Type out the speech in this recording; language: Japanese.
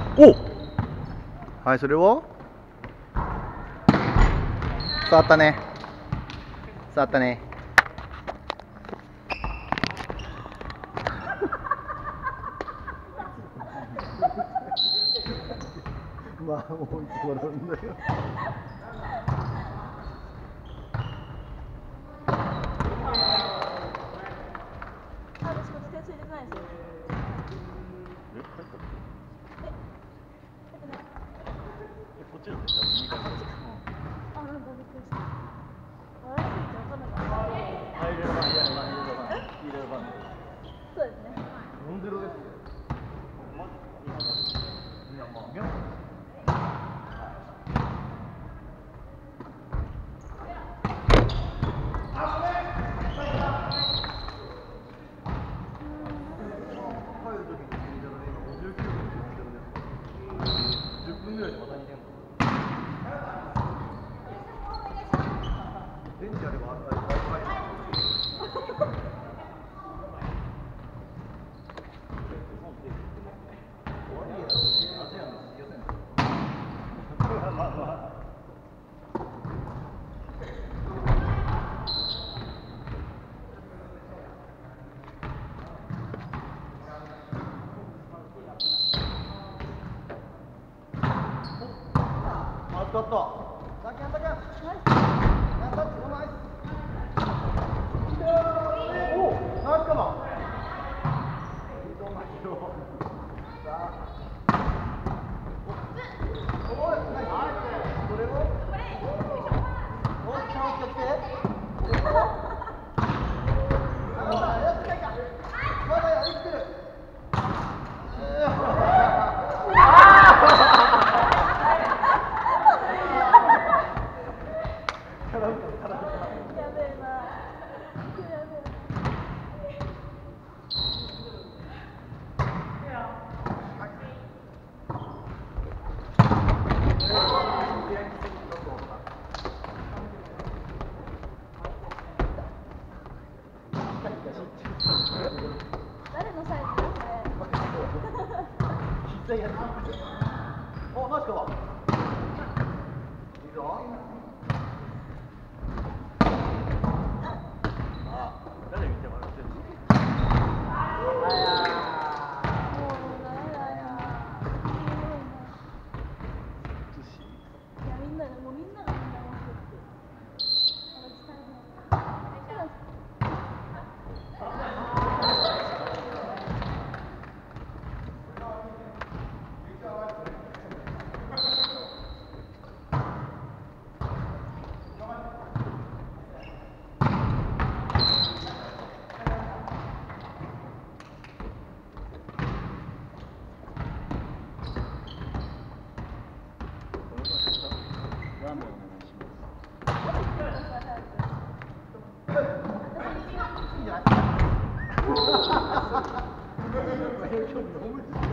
お、はい、それを触ったね、触ったね。まあ、もう一個なんだよ。 私も点数入れてないですよ。 こっちなんですよ。 あ、なんかびっくりした。笑いすぎて分かんなかった。 入れる番、入れる番、入れる番。 そうですね。 4-0ですよ。いや、まあ。10分ぐらいでまた2点。電池あればスカット。ナイス。ナイスタッチ、ナイス。おお、ナイスカバー。おい、ナイス。それを。おい、チャンスが来て。まだやってないか。まだやりきってる。 やべえな。やべえ。誰のサイズですね。 実際やる。お、ナイスカバー。いいぞ。誰見てもらってるの？ラーメンお願いします。いいんじゃない？